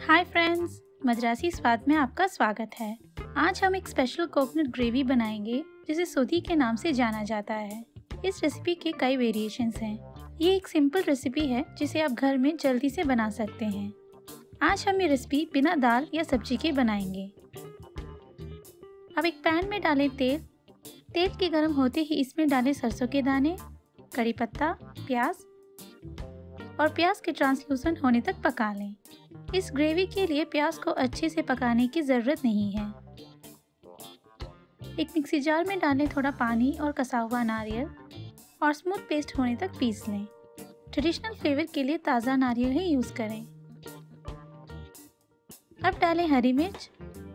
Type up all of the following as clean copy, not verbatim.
Hi friends, Madrasi स्वाद में आपका स्वागत है। आज हम एक स्पेशल कोकोनट ग्रेवी बनाएंगे जिसे सोधी के नाम से जाना जाता है। इस रेसिपी के कई वेरिएशंस हैं। ये एक सिंपल रेसिपी है जिसे आप घर में जल्दी से बना सकते हैं। आज हम ये रेसिपी बिना दाल या सब्जी के बनाएंगे। अब एक पैन में डालें तेल। तेल के गर्म होते ही इसमें डालें सरसों के दाने, कड़ी पत्ता, प्याज और प्याज के ट्रांसलूसेंट होने तक पका लें। इस ग्रेवी के लिए प्याज को अच्छे से पकाने की ज़रूरत नहीं है। एक मिक्सी जार में डालें थोड़ा पानी और कसा हुआ नारियल और स्मूथ पेस्ट होने तक पीस लें। ट्रेडिशनल फ्लेवर के लिए ताज़ा नारियल ही यूज़ करें। अब डालें हरी मिर्च,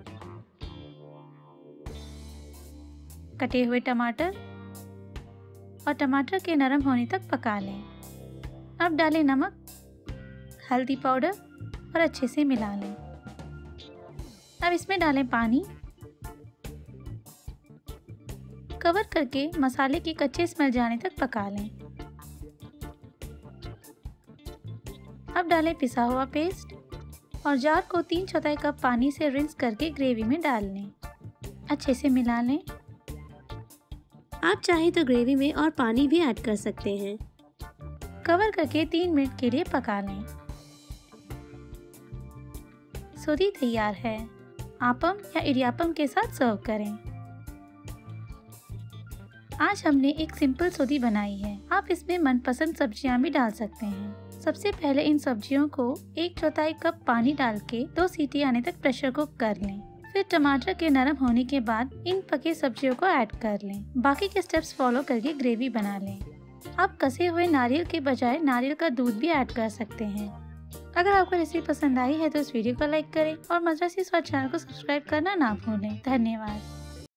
कटे हुए टमाटर और टमाटर के नरम होने तक पका लें। अब डालें नमक, हल्दी पाउडर और अच्छे से मिला लें। अब इसमें डालें पानी। कवर करके मसाले की कच्चे स्मेल जाने तक पका लें। अब डालें पिसा हुआ पेस्ट और जार को 3/4 कप पानी से रिंस करके ग्रेवी में डाल लें। अच्छे से मिला लें। आप चाहें तो ग्रेवी में और पानी भी ऐड कर सकते हैं। कवर करके 3 मिनट के लिए पका लें। सोधी तैयार है। आपम या इडियापम के साथ सर्व करें। आज हमने एक सिंपल सोधी बनाई है। आप इसमें मनपसंद सब्जियां भी डाल सकते हैं। सबसे पहले इन सब्जियों को 1/4 कप पानी डाल के 2 सीटी आने तक प्रेशर कुक कर लें। फिर टमाटर के नरम होने के बाद इन पके सब्जियों को ऐड कर लें। बाकी के स्टेप्स फॉलो करके ग्रेवी बना लें। आप कसे हुए नारियल के बजाय नारियल का दूध भी ऐड कर सकते हैं। अगर आपको रेसिपी पसंद आई है तो इस वीडियो को लाइक करें और मद्रासी स्वाद चैनल को सब्सक्राइब करना ना भूलें। धन्यवाद।